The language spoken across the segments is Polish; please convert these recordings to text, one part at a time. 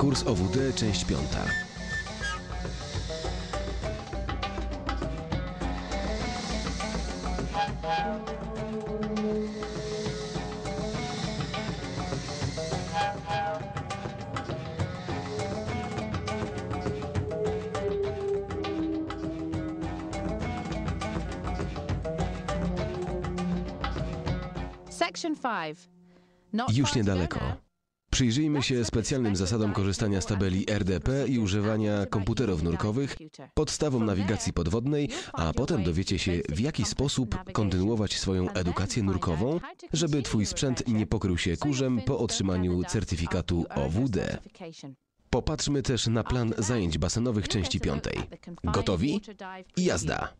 Kurs OWD, część 5. Już niedaleko. Przyjrzyjmy się specjalnym zasadom korzystania z tabeli RDP i używania komputerów nurkowych, podstawom nawigacji podwodnej, a potem dowiecie się, w jaki sposób kontynuować swoją edukację nurkową, żeby Twój sprzęt nie pokrył się kurzem po otrzymaniu certyfikatu OWD. Popatrzmy też na plan zajęć basenowych części 5. Gotowi? I jazda!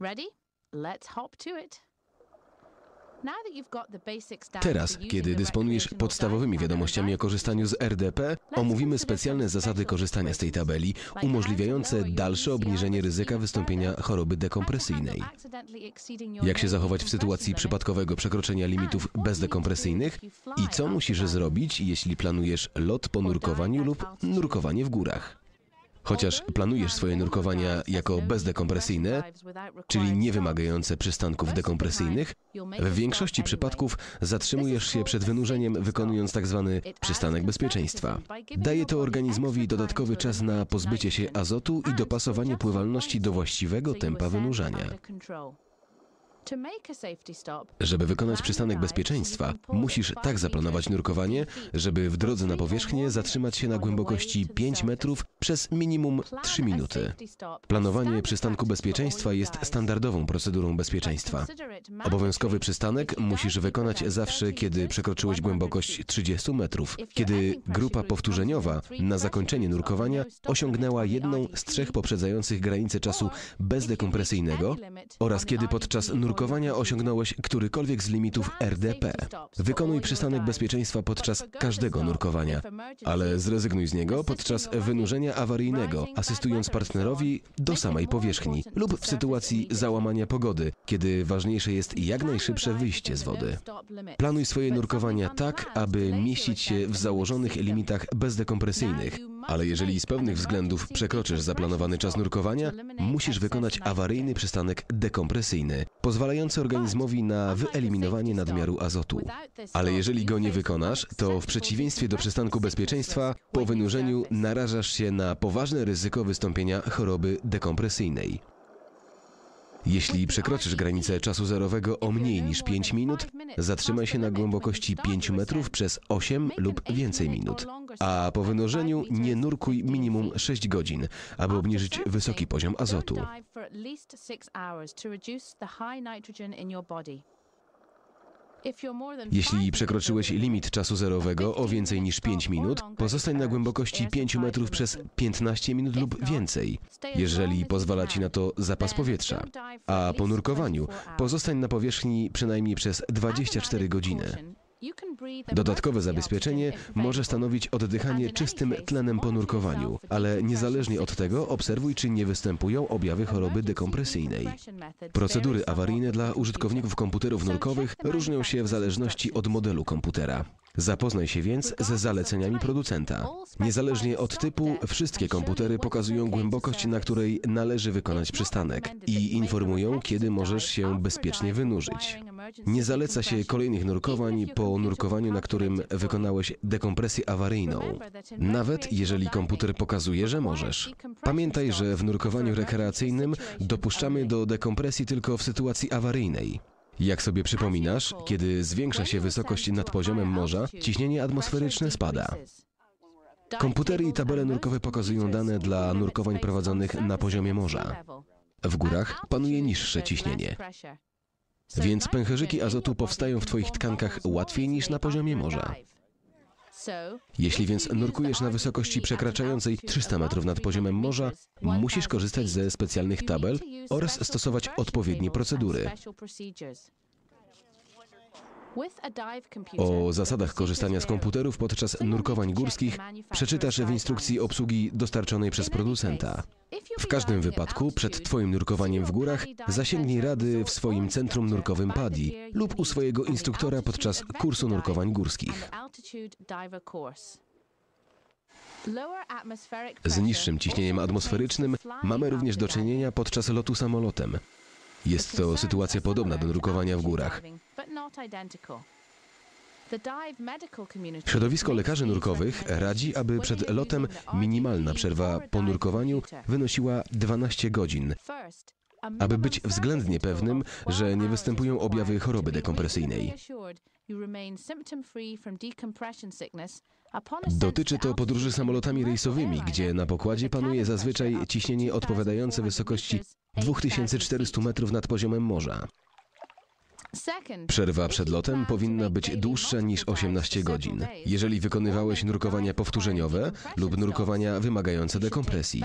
Teraz, kiedy dysponujesz podstawowymi wiadomościami o korzystaniu z RDP, omówimy specjalne zasady korzystania z tej tabeli, umożliwiające dalsze obniżenie ryzyka wystąpienia choroby dekompresyjnej. Jak się zachować w sytuacji przypadkowego przekroczenia limitów bezdekompresyjnych i co musisz zrobić, jeśli planujesz lot po nurkowaniu lub nurkowanie w górach. Chociaż planujesz swoje nurkowania jako bezdekompresyjne, czyli niewymagające przystanków dekompresyjnych, w większości przypadków zatrzymujesz się przed wynurzeniem, wykonując tzw. przystanek bezpieczeństwa. Daje to organizmowi dodatkowy czas na pozbycie się azotu i dopasowanie pływalności do właściwego tempa wynurzania. Żeby wykonać przystanek bezpieczeństwa, musisz tak zaplanować nurkowanie, żeby w drodze na powierzchnię zatrzymać się na głębokości 5 metrów przez minimum 3 minuty. Planowanie przystanku bezpieczeństwa jest standardową procedurą bezpieczeństwa. Obowiązkowy przystanek musisz wykonać zawsze, kiedy przekroczyłeś głębokość 30 metrów, kiedy grupa powtórzeniowa na zakończenie nurkowania osiągnęła jedną z 3 poprzedzających granicę czasu bezdekompresyjnego oraz kiedy podczas nurkowania osiągnąłeś którykolwiek z limitów RDP. Wykonuj przystanek bezpieczeństwa podczas każdego nurkowania, ale zrezygnuj z niego podczas wynurzenia awaryjnego, asystując partnerowi do samej powierzchni lub w sytuacji załamania pogody, kiedy ważniejsze jest jak najszybsze wyjście z wody. Planuj swoje nurkowania tak, aby mieścić się w założonych limitach bezdekompresyjnych, ale jeżeli z pewnych względów przekroczysz zaplanowany czas nurkowania, musisz wykonać awaryjny przystanek dekompresyjny, pozwalający organizmowi na wyeliminowanie nadmiaru azotu. Ale jeżeli go nie wykonasz, to w przeciwieństwie do przystanku bezpieczeństwa, po wynurzeniu narażasz się na poważne ryzyko wystąpienia choroby dekompresyjnej. Jeśli przekroczysz granicę czasu zerowego o mniej niż 5 minut, zatrzymaj się na głębokości 5 metrów przez 8 lub więcej minut, a po wynurzeniu nie nurkuj minimum 6 godzin, aby obniżyć wysoki poziom azotu. Jeśli przekroczyłeś limit czasu zerowego o więcej niż 5 minut, pozostań na głębokości 5 metrów przez 15 minut lub więcej, jeżeli pozwala Ci na to zapas powietrza, a po nurkowaniu pozostań na powierzchni przynajmniej przez 24 godziny. Dodatkowe zabezpieczenie może stanowić oddychanie czystym tlenem po nurkowaniu, ale niezależnie od tego obserwuj, czy nie występują objawy choroby dekompresyjnej. Procedury awaryjne dla użytkowników komputerów nurkowych różnią się w zależności od modelu komputera. Zapoznaj się więc ze zaleceniami producenta. Niezależnie od typu, wszystkie komputery pokazują głębokość, na której należy wykonać przystanek i informują, kiedy możesz się bezpiecznie wynurzyć. Nie zaleca się kolejnych nurkowań po nurkowaniu, na którym wykonałeś dekompresję awaryjną, nawet jeżeli komputer pokazuje, że możesz. Pamiętaj, że w nurkowaniu rekreacyjnym dopuszczamy do dekompresji tylko w sytuacji awaryjnej. Jak sobie przypominasz, kiedy zwiększa się wysokość nad poziomem morza, ciśnienie atmosferyczne spada. Komputery i tabele nurkowe pokazują dane dla nurkowań prowadzonych na poziomie morza. W górach panuje niższe ciśnienie, więc pęcherzyki azotu powstają w Twoich tkankach łatwiej niż na poziomie morza. Jeśli więc nurkujesz na wysokości przekraczającej 300 metrów nad poziomem morza, musisz korzystać ze specjalnych tabel oraz stosować odpowiednie procedury. O zasadach korzystania z komputerów podczas nurkowań górskich przeczytasz w instrukcji obsługi dostarczonej przez producenta. W każdym wypadku przed Twoim nurkowaniem w górach zasięgnij rady w swoim centrum nurkowym PADI lub u swojego instruktora podczas kursu nurkowań górskich. Z niższym ciśnieniem atmosferycznym mamy również do czynienia podczas lotu samolotem. Jest to sytuacja podobna do nurkowania w górach. Środowisko lekarzy nurkowych radzi, aby przed lotem minimalna przerwa po nurkowaniu wynosiła 12 godzin, aby być względnie pewnym, że nie występują objawy choroby dekompresyjnej. Dotyczy to podróży samolotami rejsowymi, gdzie na pokładzie panuje zazwyczaj ciśnienie odpowiadające wysokości 2400 metrów nad poziomem morza. Przerwa przed lotem powinna być dłuższa niż 18 godzin, jeżeli wykonywałeś nurkowania powtórzeniowe lub nurkowania wymagające dekompresji.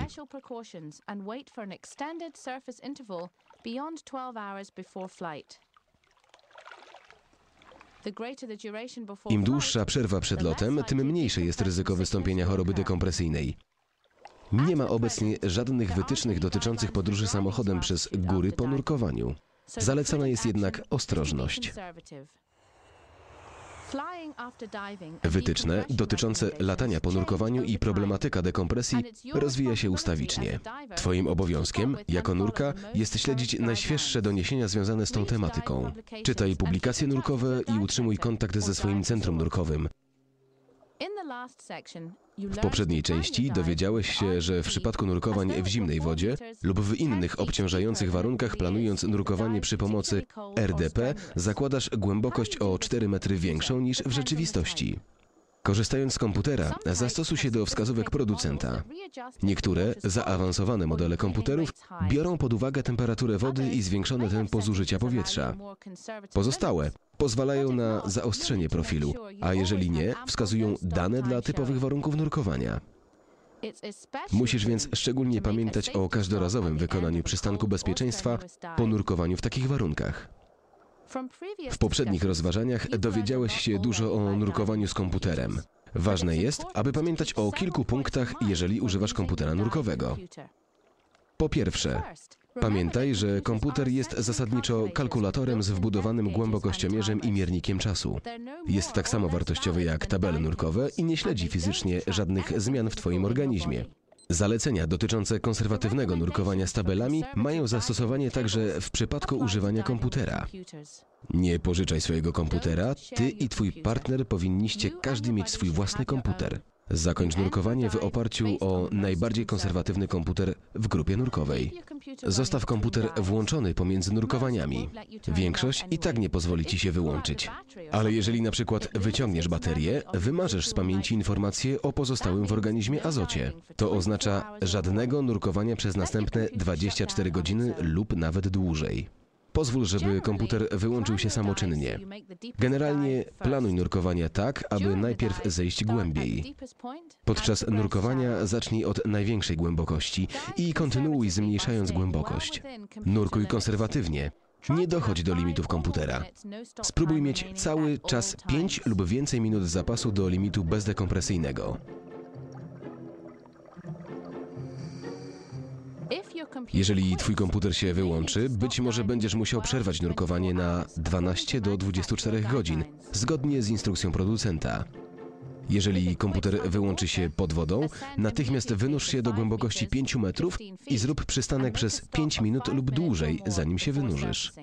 Im dłuższa przerwa przed lotem, tym mniejsze jest ryzyko wystąpienia choroby dekompresyjnej. Nie ma obecnie żadnych wytycznych dotyczących podróży samochodem przez góry po nurkowaniu. Zalecana jest jednak ostrożność. Wytyczne dotyczące latania po nurkowaniu i problematyka dekompresji rozwija się ustawicznie. Twoim obowiązkiem, jako nurka, jest śledzić najświeższe doniesienia związane z tą tematyką. Czytaj publikacje nurkowe i utrzymuj kontakt ze swoim centrum nurkowym. W poprzedniej części dowiedziałeś się, że w przypadku nurkowań w zimnej wodzie lub w innych obciążających warunkach, planując nurkowanie przy pomocy RDP, zakładasz głębokość o 4 metry większą niż w rzeczywistości. Korzystając z komputera, zastosuj się do wskazówek producenta. Niektóre zaawansowane modele komputerów biorą pod uwagę temperaturę wody i zwiększone tempo zużycia powietrza. Pozostałe pozwalają na zaostrzenie profilu, a jeżeli nie, wskazują dane dla typowych warunków nurkowania. Musisz więc szczególnie pamiętać o każdorazowym wykonaniu przystanku bezpieczeństwa po nurkowaniu w takich warunkach. W poprzednich rozważaniach dowiedziałeś się dużo o nurkowaniu z komputerem. Ważne jest, aby pamiętać o kilku punktach, jeżeli używasz komputera nurkowego. Po pierwsze, pamiętaj, że komputer jest zasadniczo kalkulatorem z wbudowanym głębokościomierzem i miernikiem czasu. Jest tak samo wartościowy jak tabele nurkowe i nie śledzi fizycznie żadnych zmian w Twoim organizmie. Zalecenia dotyczące konserwatywnego nurkowania z tabelami mają zastosowanie także w przypadku używania komputera. Nie pożyczaj swojego komputera, Ty i Twój partner powinniście każdy mieć swój własny komputer. Zakończ nurkowanie w oparciu o najbardziej konserwatywny komputer w grupie nurkowej. Zostaw komputer włączony pomiędzy nurkowaniami. Większość i tak nie pozwoli Ci się wyłączyć. Ale jeżeli na przykład wyciągniesz baterię, wymarzesz z pamięci informacje o pozostałym w organizmie azocie. To oznacza żadnego nurkowania przez następne 24 godziny lub nawet dłużej. Pozwól, żeby komputer wyłączył się samoczynnie. Generalnie planuj nurkowania tak, aby najpierw zejść głębiej. Podczas nurkowania zacznij od największej głębokości i kontynuuj zmniejszając głębokość. Nurkuj konserwatywnie. Nie dochodź do limitów komputera. Spróbuj mieć cały czas 5 lub więcej minut zapasu do limitu bezdekompresyjnego. Jeżeli Twój komputer się wyłączy, być może będziesz musiał przerwać nurkowanie na 12 do 24 godzin, zgodnie z instrukcją producenta. Jeżeli komputer wyłączy się pod wodą, natychmiast wynurz się do głębokości 5 metrów i zrób przystanek przez 5 minut lub dłużej, zanim się wynurzysz.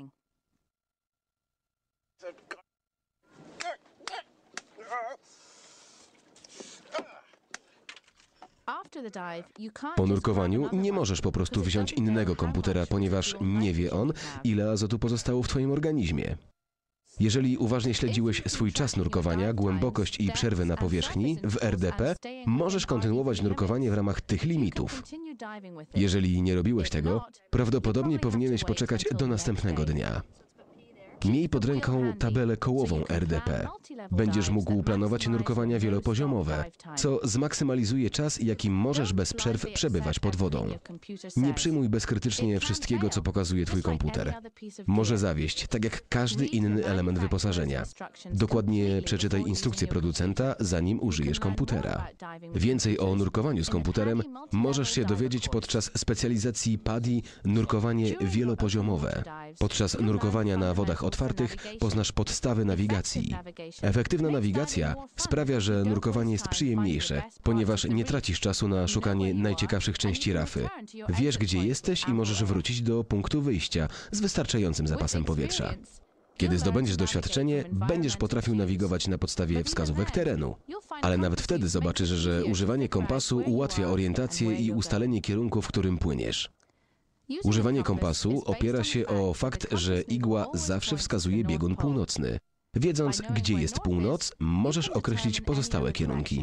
Po nurkowaniu nie możesz po prostu wziąć innego komputera, ponieważ nie wie on, ile azotu pozostało w Twoim organizmie. Jeżeli uważnie śledziłeś swój czas nurkowania, głębokość i przerwy na powierzchni w RDP, możesz kontynuować nurkowanie w ramach tych limitów. Jeżeli nie robiłeś tego, prawdopodobnie powinieneś poczekać do następnego dnia. Miej pod ręką tabelę kołową RDP. Będziesz mógł planować nurkowania wielopoziomowe, co zmaksymalizuje czas, jaki możesz bez przerw przebywać pod wodą. Nie przyjmuj bezkrytycznie wszystkiego, co pokazuje Twój komputer. Może zawieść, tak jak każdy inny element wyposażenia. Dokładnie przeczytaj instrukcję producenta, zanim użyjesz komputera. Więcej o nurkowaniu z komputerem możesz się dowiedzieć podczas specjalizacji PADI nurkowanie wielopoziomowe. Podczas nurkowania na wodach otwartych poznasz podstawy nawigacji. Efektywna nawigacja sprawia, że nurkowanie jest przyjemniejsze, ponieważ nie tracisz czasu na szukanie najciekawszych części rafy. Wiesz, gdzie jesteś i możesz wrócić do punktu wyjścia z wystarczającym zapasem powietrza. Kiedy zdobędziesz doświadczenie, będziesz potrafił nawigować na podstawie wskazówek terenu. Ale nawet wtedy zobaczysz, że używanie kompasu ułatwia orientację i ustalenie kierunku, w którym płyniesz. Używanie kompasu opiera się o fakt, że igła zawsze wskazuje biegun północny. Wiedząc, gdzie jest północ, możesz określić pozostałe kierunki.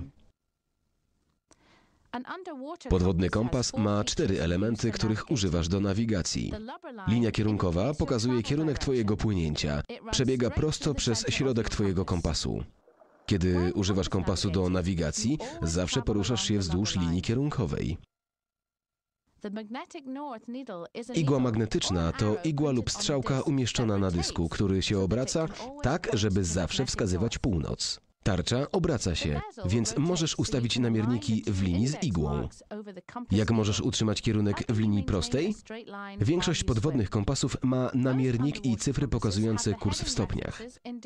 Podwodny kompas ma 4 elementy, których używasz do nawigacji. Linia kierunkowa pokazuje kierunek twojego płynięcia. Przebiega prosto przez środek twojego kompasu. Kiedy używasz kompasu do nawigacji, zawsze poruszasz się wzdłuż linii kierunkowej. Igła magnetyczna to igła lub strzałka umieszczona na dysku, który się obraca tak, żeby zawsze wskazywać północ. Tarcza obraca się, więc możesz ustawić namierniki w linii z igłą. Jak możesz utrzymać kierunek w linii prostej? Większość podwodnych kompasów ma namiernik i cyfry pokazujące kurs w stopniach.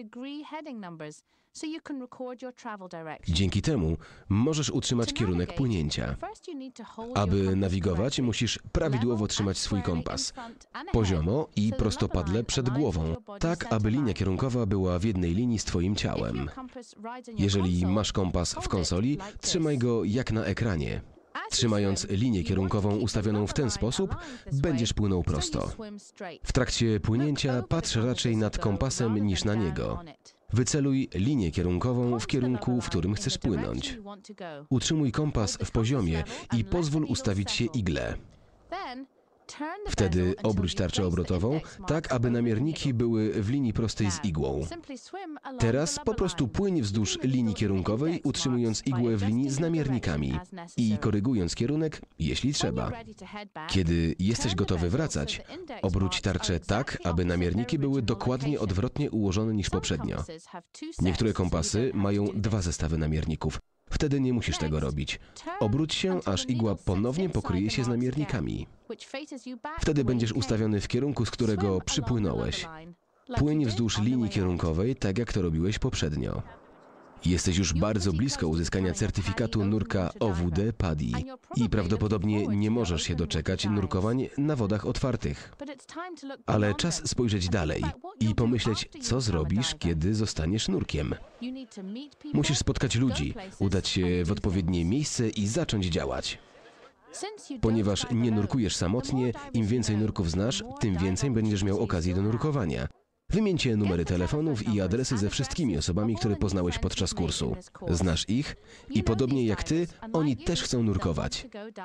Dzięki temu możesz utrzymać kierunek płynięcia. Aby nawigować, musisz prawidłowo trzymać swój kompas, poziomo i prostopadle przed głową, tak aby linia kierunkowa była w jednej linii z twoim ciałem. Jeżeli masz kompas w konsoli, trzymaj go jak na ekranie. Trzymając linię kierunkową ustawioną w ten sposób, będziesz płynął prosto. W trakcie płynięcia patrz raczej nad kompasem niż na niego. Wyceluj linię kierunkową w kierunku, w którym chcesz płynąć. Utrzymuj kompas w poziomie i pozwól ustawić się igle. Wtedy obróć tarczę obrotową, tak aby namierniki były w linii prostej z igłą. Teraz po prostu płyń wzdłuż linii kierunkowej, utrzymując igłę w linii z namiernikami i korygując kierunek, jeśli trzeba. Kiedy jesteś gotowy wracać, obróć tarczę tak, aby namierniki były dokładnie odwrotnie ułożone niż poprzednio. Niektóre kompasy mają 2 zestawy namierników. Wtedy nie musisz tego robić. Obróć się, aż igła ponownie pokryje się z namiernikami. Wtedy będziesz ustawiony w kierunku, z którego przypłynąłeś. Płyń wzdłuż linii kierunkowej, tak jak to robiłeś poprzednio. Jesteś już bardzo blisko uzyskania certyfikatu nurka OWD PADI i prawdopodobnie nie możesz się doczekać nurkowań na wodach otwartych. Ale czas spojrzeć dalej i pomyśleć, co zrobisz, kiedy zostaniesz nurkiem. Musisz spotkać ludzi, udać się w odpowiednie miejsce i zacząć działać. Ponieważ nie nurkujesz samotnie, im więcej nurków znasz, tym więcej będziesz miał okazji do nurkowania. Wymieńcie numery telefonów i adresy ze wszystkimi osobami, które poznałeś podczas kursu. Znasz ich i podobnie jak ty, oni też chcą nurkować.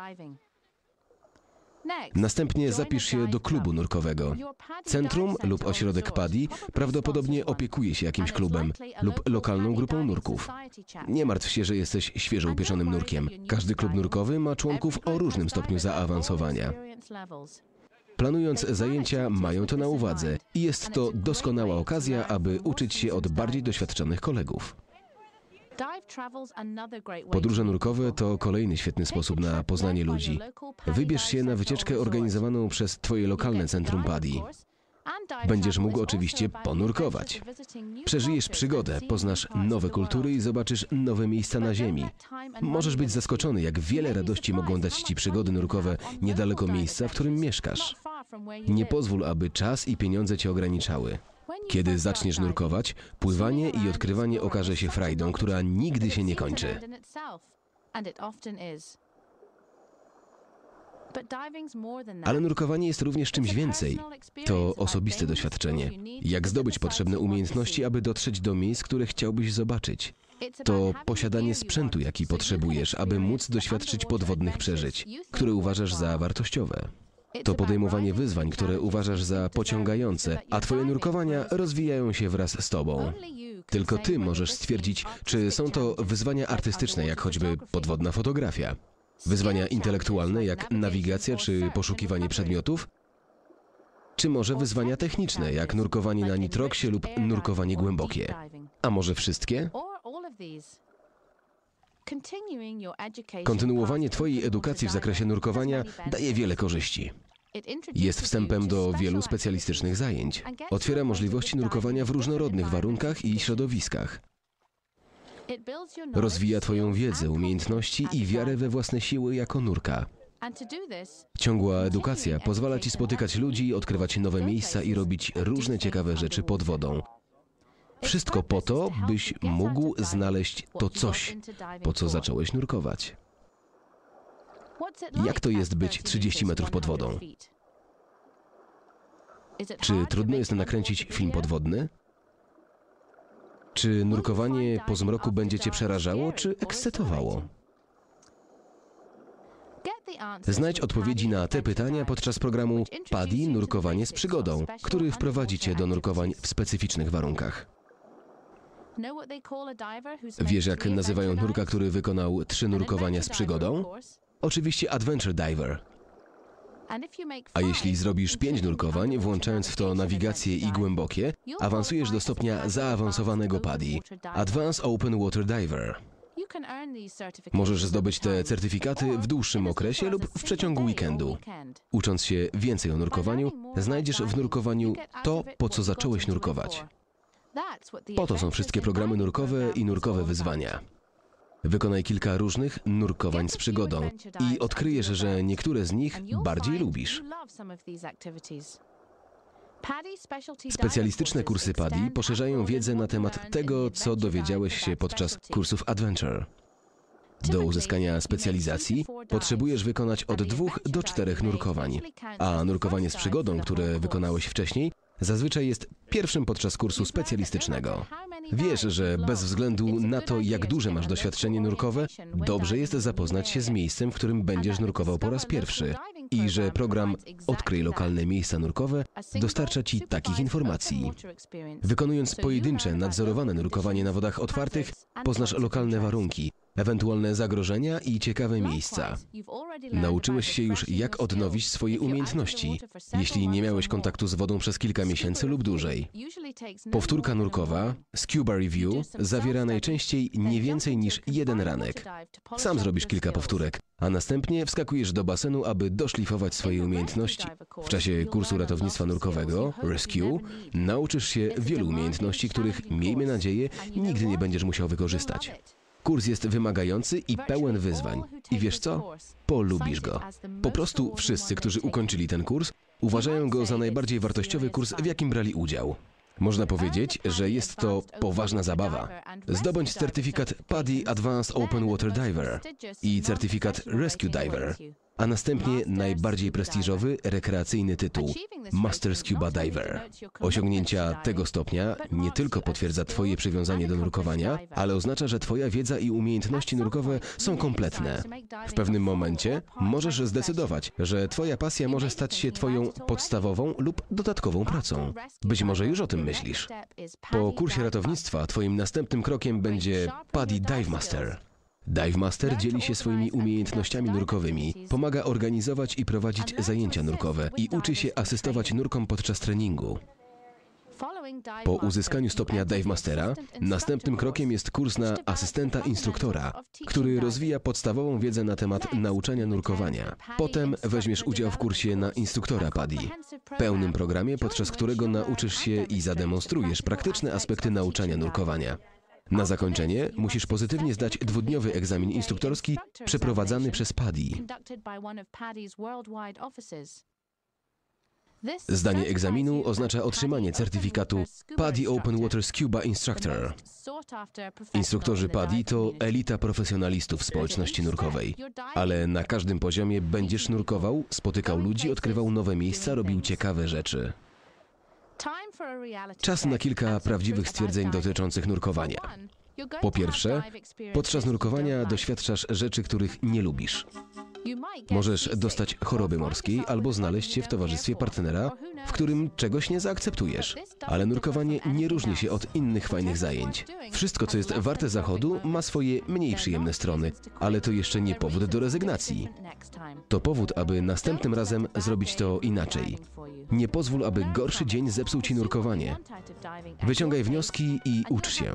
Następnie zapisz się do klubu nurkowego. Centrum lub ośrodek PADI prawdopodobnie opiekuje się jakimś klubem lub lokalną grupą nurków. Nie martw się, że jesteś świeżo upieczonym nurkiem. Każdy klub nurkowy ma członków o różnym stopniu zaawansowania. Planując zajęcia, mają to na uwadze i jest to doskonała okazja, aby uczyć się od bardziej doświadczonych kolegów. Podróże nurkowe to kolejny świetny sposób na poznanie ludzi. Wybierz się na wycieczkę organizowaną przez twoje lokalne centrum PADI. Będziesz mógł oczywiście ponurkować. Przeżyjesz przygodę, poznasz nowe kultury i zobaczysz nowe miejsca na ziemi. Możesz być zaskoczony, jak wiele radości mogą dać ci przygody nurkowe niedaleko miejsca, w którym mieszkasz. Nie pozwól, aby czas i pieniądze cię ograniczały. Kiedy zaczniesz nurkować, pływanie i odkrywanie okaże się frajdą, która nigdy się nie kończy. Ale nurkowanie jest również czymś więcej. To osobiste doświadczenie. Jak zdobyć potrzebne umiejętności, aby dotrzeć do miejsc, które chciałbyś zobaczyć. To posiadanie sprzętu, jaki potrzebujesz, aby móc doświadczyć podwodnych przeżyć, które uważasz za wartościowe. To podejmowanie wyzwań, które uważasz za pociągające, a twoje nurkowania rozwijają się wraz z tobą. Tylko ty możesz stwierdzić, czy są to wyzwania artystyczne, jak choćby podwodna fotografia, wyzwania intelektualne, jak nawigacja czy poszukiwanie przedmiotów, czy może wyzwania techniczne, jak nurkowanie na nitroksie lub nurkowanie głębokie. A może wszystkie? Kontynuowanie twojej edukacji w zakresie nurkowania daje wiele korzyści. Jest wstępem do wielu specjalistycznych zajęć. Otwiera możliwości nurkowania w różnorodnych warunkach i środowiskach. Rozwija Twoją wiedzę, umiejętności i wiarę we własne siły jako nurka. Ciągła edukacja pozwala Ci spotykać ludzi, odkrywać nowe miejsca i robić różne ciekawe rzeczy pod wodą. Wszystko po to, byś mógł znaleźć to coś, po co zacząłeś nurkować. Jak to jest być 30 metrów pod wodą? Czy trudno jest nakręcić film podwodny? Czy nurkowanie po zmroku będzie Cię przerażało, czy ekscytowało? Znajdź odpowiedzi na te pytania podczas programu PADI – Nurkowanie z przygodą, który wprowadzi Cię do nurkowań w specyficznych warunkach. Wiesz, jak nazywają nurka, który wykonał 3 nurkowania z przygodą? Oczywiście Adventure Diver. A jeśli zrobisz 5 nurkowań, włączając w to nawigację i głębokie, awansujesz do stopnia zaawansowanego PADI – Advanced Open Water Diver. Możesz zdobyć te certyfikaty w dłuższym okresie lub w przeciągu weekendu. Ucząc się więcej o nurkowaniu, znajdziesz w nurkowaniu to, po co zacząłeś nurkować. Po to są wszystkie programy nurkowe i nurkowe wyzwania. Wykonaj kilka różnych nurkowań z przygodą i odkryjesz, że niektóre z nich bardziej lubisz. Specjalistyczne kursy PADI poszerzają wiedzę na temat tego, co dowiedziałeś się podczas kursów Adventure. Do uzyskania specjalizacji potrzebujesz wykonać od 2 do 4 nurkowań, a nurkowanie z przygodą, które wykonałeś wcześniej, zazwyczaj jest pierwszym podczas kursu specjalistycznego. Wiesz, że bez względu na to, jak duże masz doświadczenie nurkowe, dobrze jest zapoznać się z miejscem, w którym będziesz nurkował po raz pierwszy i że program Odkryj lokalne miejsca nurkowe dostarcza Ci takich informacji. Wykonując pojedyncze, nadzorowane nurkowanie na wodach otwartych, poznasz lokalne warunki, ewentualne zagrożenia i ciekawe miejsca. Nauczyłeś się już, jak odnowić swoje umiejętności, jeśli nie miałeś kontaktu z wodą przez kilka miesięcy lub dłużej. Powtórka nurkowa, Scuba Review, zawiera najczęściej nie więcej niż 1 ranek. Sam zrobisz kilka powtórek, a następnie wskakujesz do basenu, aby doszlifować swoje umiejętności. W czasie kursu ratownictwa nurkowego, Rescue, nauczysz się wielu umiejętności, których, miejmy nadzieję, nigdy nie będziesz musiał wykorzystać. Kurs jest wymagający i pełen wyzwań. I wiesz co? Polubisz go. Po prostu wszyscy, którzy ukończyli ten kurs, uważają go za najbardziej wartościowy kurs, w jakim brali udział. Można powiedzieć, że jest to poważna zabawa. Zdobądź certyfikat PADI Advanced Open Water Diver i certyfikat Rescue Diver, a następnie najbardziej prestiżowy, rekreacyjny tytuł Master Scuba Diver. Osiągnięcia tego stopnia nie tylko potwierdza Twoje przywiązanie do nurkowania, ale oznacza, że Twoja wiedza i umiejętności nurkowe są kompletne. W pewnym momencie możesz zdecydować, że Twoja pasja może stać się Twoją podstawową lub dodatkową pracą. Być może już o tym myślisz. Po kursie ratownictwa Twoim następnym krokiem będzie PADI Dive Master. Dive Master dzieli się swoimi umiejętnościami nurkowymi, pomaga organizować i prowadzić zajęcia nurkowe i uczy się asystować nurkom podczas treningu. Po uzyskaniu stopnia Dive Mastera, następnym krokiem jest kurs na asystenta instruktora, który rozwija podstawową wiedzę na temat nauczania nurkowania. Potem weźmiesz udział w kursie na instruktora PADI, pełnym programie, podczas którego nauczysz się i zademonstrujesz praktyczne aspekty nauczania nurkowania. Na zakończenie musisz pozytywnie zdać 2-dniowy egzamin instruktorski przeprowadzany przez PADI. Zdanie egzaminu oznacza otrzymanie certyfikatu PADI Open Water Scuba Instructor. Instruktorzy PADI to elita profesjonalistów w społeczności nurkowej, ale na każdym poziomie będziesz nurkował, spotykał ludzi, odkrywał nowe miejsca, robił ciekawe rzeczy. Czas na kilka prawdziwych stwierdzeń dotyczących nurkowania. Po pierwsze, podczas nurkowania doświadczasz rzeczy, których nie lubisz. Możesz dostać choroby morskiej albo znaleźć się w towarzystwie partnera, w którym czegoś nie zaakceptujesz. Ale nurkowanie nie różni się od innych fajnych zajęć. Wszystko, co jest warte zachodu, ma swoje mniej przyjemne strony, ale to jeszcze nie powód do rezygnacji. To powód, aby następnym razem zrobić to inaczej. Nie pozwól, aby gorszy dzień zepsuł ci nurkowanie. Wyciągaj wnioski i ucz się.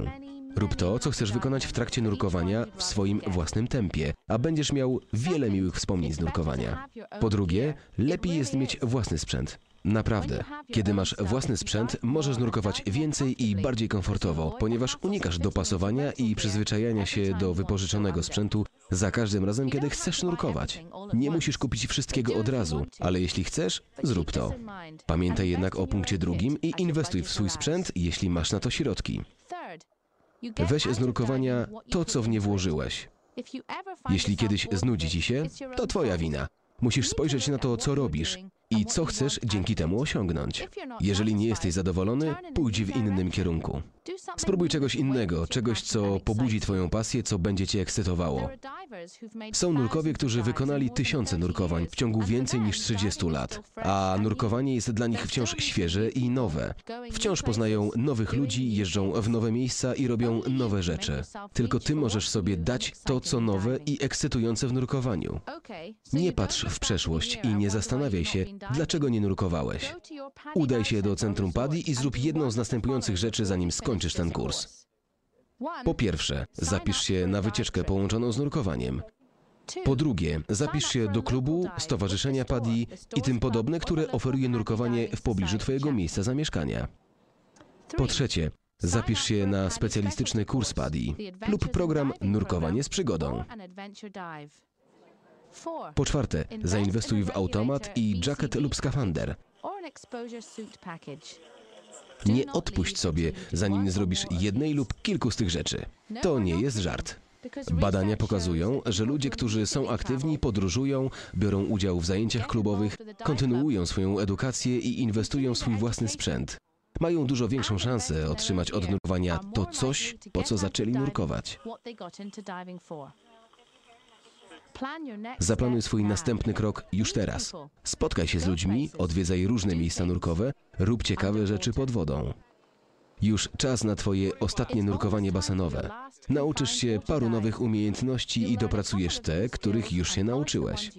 Rób to, co chcesz wykonać w trakcie nurkowania w swoim własnym tempie, a będziesz miał wiele miłych wspomnień z nurkowania. Po drugie, lepiej jest mieć własny sprzęt. Naprawdę. Kiedy masz własny sprzęt, możesz nurkować więcej i bardziej komfortowo, ponieważ unikasz dopasowania i przyzwyczajania się do wypożyczonego sprzętu za każdym razem, kiedy chcesz nurkować. Nie musisz kupić wszystkiego od razu, ale jeśli chcesz, zrób to. Pamiętaj jednak o punkcie drugim i inwestuj w swój sprzęt, jeśli masz na to środki. Weź z nurkowania to, co w nie włożyłeś. Jeśli kiedyś znudzi ci się, to twoja wina. Musisz spojrzeć na to, co robisz i co chcesz dzięki temu osiągnąć. Jeżeli nie jesteś zadowolony, pójdź w innym kierunku. Spróbuj czegoś innego, czegoś, co pobudzi twoją pasję, co będzie cię ekscytowało. Są nurkowie, którzy wykonali tysiące nurkowań w ciągu więcej niż 30 lat, a nurkowanie jest dla nich wciąż świeże i nowe. Wciąż poznają nowych ludzi, jeżdżą w nowe miejsca i robią nowe rzeczy. Tylko ty możesz sobie dać to, co nowe i ekscytujące w nurkowaniu. Nie patrz w przeszłość i nie zastanawiaj się, dlaczego nie nurkowałeś. Udaj się do centrum PADI i zrób jedną z następujących rzeczy, zanim skończysz ten kurs. Po pierwsze, zapisz się na wycieczkę połączoną z nurkowaniem. Po drugie, zapisz się do klubu, stowarzyszenia PADI i tym podobne, które oferuje nurkowanie w pobliżu twojego miejsca zamieszkania. Po trzecie, zapisz się na specjalistyczny kurs PADI lub program Nurkowanie z przygodą. Po czwarte, zainwestuj w automat i jacket lub skafander. Nie odpuść sobie, zanim nie zrobisz jednej lub kilku z tych rzeczy. To nie jest żart. Badania pokazują, że ludzie, którzy są aktywni, podróżują, biorą udział w zajęciach klubowych, kontynuują swoją edukację i inwestują w swój własny sprzęt, mają dużo większą szansę otrzymać od nurkowania to coś, po co zaczęli nurkować. Zaplanuj swój następny krok już teraz. Spotkaj się z ludźmi, odwiedzaj różne miejsca nurkowe, rób ciekawe rzeczy pod wodą. Już czas na twoje ostatnie nurkowanie basenowe. Nauczysz się paru nowych umiejętności i dopracujesz te, których już się nauczyłeś.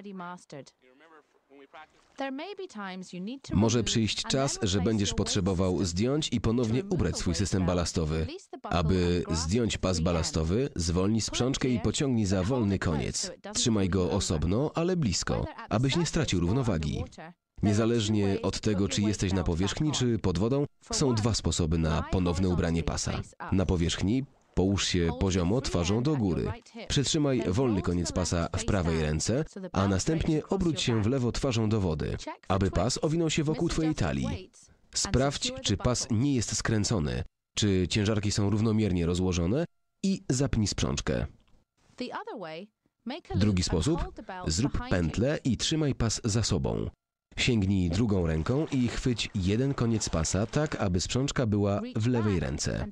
Może przyjść czas, że będziesz potrzebował zdjąć i ponownie ubrać swój system balastowy. Aby zdjąć pas balastowy, zwolnij sprzączkę i pociągnij za wolny koniec. Trzymaj go osobno, ale blisko, abyś nie stracił równowagi. Niezależnie od tego, czy jesteś na powierzchni, czy pod wodą, są dwa sposoby na ponowne ubranie pasa. Na powierzchni połóż się poziomo twarzą do góry. Przytrzymaj wolny koniec pasa w prawej ręce, a następnie obróć się w lewo twarzą do wody, aby pas owinął się wokół twojej talii. Sprawdź, czy pas nie jest skręcony, czy ciężarki są równomiernie rozłożone i zapnij sprzączkę. Drugi sposób, zrób pętlę i trzymaj pas za sobą. Sięgnij drugą ręką i chwyć jeden koniec pasa tak, aby sprzączka była w lewej ręce.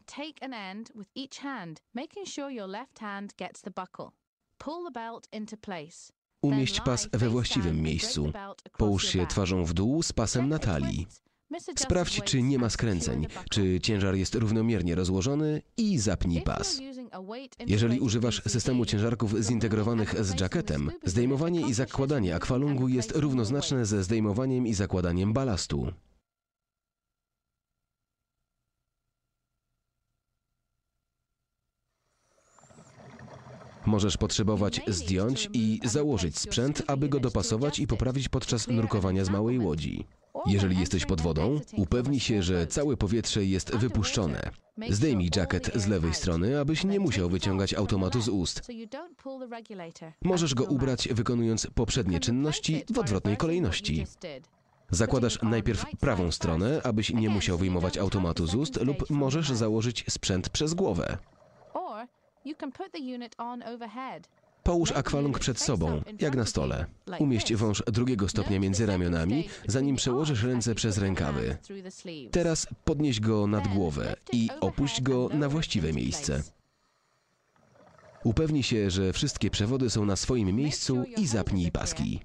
Umieść pas we właściwym miejscu. Połóż się twarzą w dół z pasem na talii. Sprawdź, czy nie ma skręceń, czy ciężar jest równomiernie rozłożony i zapnij pas. Jeżeli używasz systemu ciężarków zintegrowanych z jacketem, zdejmowanie i zakładanie akwalungu jest równoznaczne ze zdejmowaniem i zakładaniem balastu. Możesz potrzebować zdjąć i założyć sprzęt, aby go dopasować i poprawić podczas nurkowania z małej łodzi. Jeżeli jesteś pod wodą, upewnij się, że całe powietrze jest wypuszczone. Zdejmij jacket z lewej strony, abyś nie musiał wyciągać automatu z ust. Możesz go ubrać, wykonując poprzednie czynności w odwrotnej kolejności. Zakładasz najpierw prawą stronę, abyś nie musiał wyjmować automatu z ust, lub możesz założyć sprzęt przez głowę. Połóż akwalung przed sobą, jak na stole. Umieść wąż drugiego stopnia między ramionami, zanim przełożysz ręce przez rękawy. Teraz podnieś go nad głowę i opuść go na właściwe miejsce. Upewnij się, że wszystkie przewody są na swoim miejscu i zapnij paski.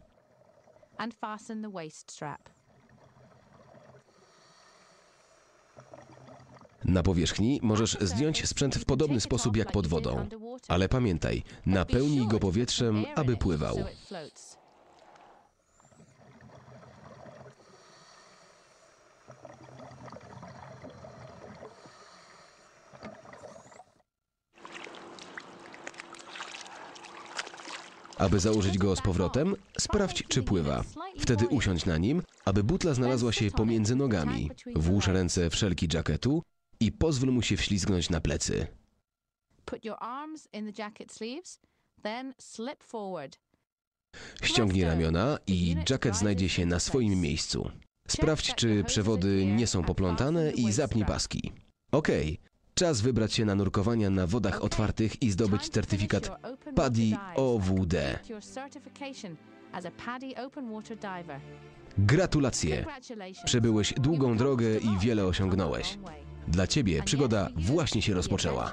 Na powierzchni możesz zdjąć sprzęt w podobny sposób jak pod wodą, ale pamiętaj, napełnij go powietrzem, aby pływał. Aby założyć go z powrotem, sprawdź, czy pływa. Wtedy usiądź na nim, aby butla znalazła się pomiędzy nogami. Włóż ręce w szelki jacketu i pozwól mu się wślizgnąć na plecy. Ściągnij ramiona i jacket znajdzie się na swoim miejscu. Sprawdź, czy przewody nie są poplątane i zapnij paski. Okej, czas wybrać się na nurkowania na wodach otwartych i zdobyć certyfikat PADI OWD. Gratulacje! Przebyłeś długą drogę i wiele osiągnąłeś. Dla ciebie przygoda właśnie się rozpoczęła.